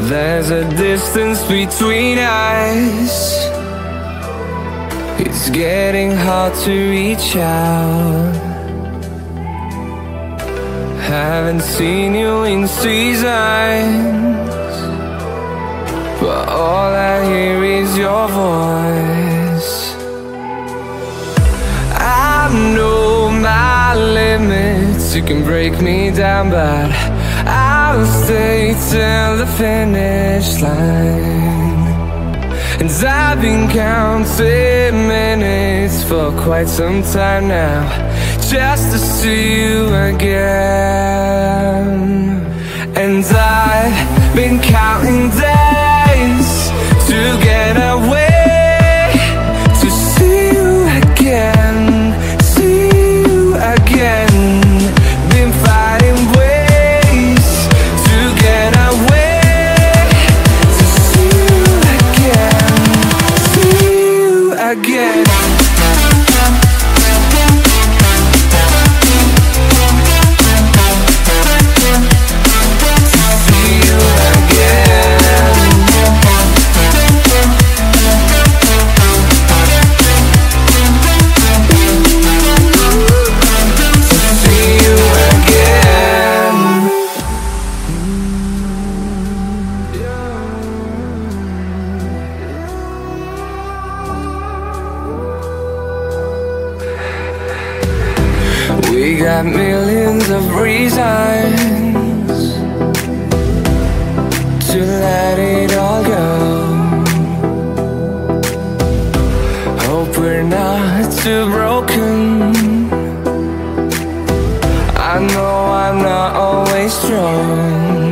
There's a distance between us. It's getting hard to reach out. Haven't seen you in seasons, but all I hear is your voice. I know my limits, you can break me down, but I'll stay till the finish line. And I've been counting minutes for quite some time now, just to see you again. And I've been counting days to get away, to see you again, see you again. Been fighting ways to get away, to see you again, see you again. We got millions of reasons to let it all go. Hope we're not too broken. I know I'm not always strong.